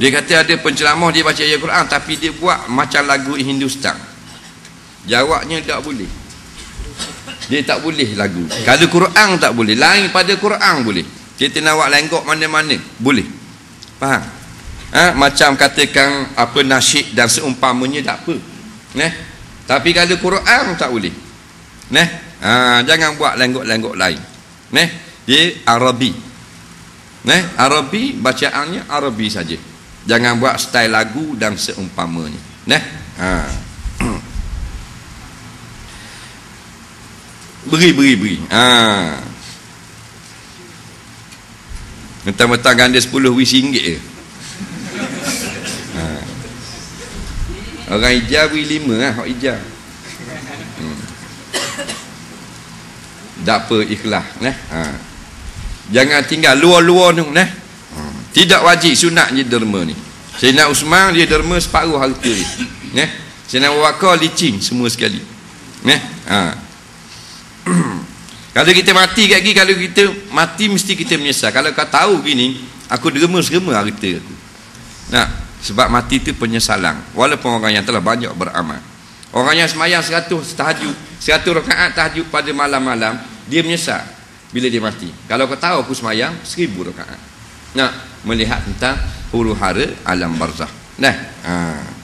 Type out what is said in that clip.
Dia kata ada penceramah dia baca ayat Quran tapi dia buat macam lagu Hindustan. Jawabnya tak boleh. Dia tak boleh lagu. Kalau Quran tak boleh, lain pada Quran boleh. Kita nak buat lenggok mana-mana boleh. Faham? Macam katakan apa nasyid dan seumpamanya tak apa. Tapi kalau Quran tak boleh. Jangan buat lenggok-lenggok lain. Dia Arabi. Arabi bacaannya Arabi saja. Jangan buat style lagu dan seumpamanya. Beri. Mentang-mentang ganda 10 RM10 je. Orang hijau beri 5 lah, hak hijau. Tak apa, ikhlas. Jangan tinggal luar-luar tu. Tidak wajib sunat je derma ni. Sayyidina Usman dia derma separuh harta dia. Sayyidina Abu Bakar licin semua sekali. Kalau kita mati kat gini, kalau kita mati mesti kita menyesal. Kalau kau tahu gini, aku derma-derma harta aku. Sebab mati itu penyesalan. Walaupun orang yang telah banyak beramal. Orang yang semayang 100 tahajud, 100 rakaat tahajud pada malam-malam, dia menyesal bila dia mati. Kalau kau tahu aku semayang 1000 rakaat. Melihat tentang huru hara alam barzakh.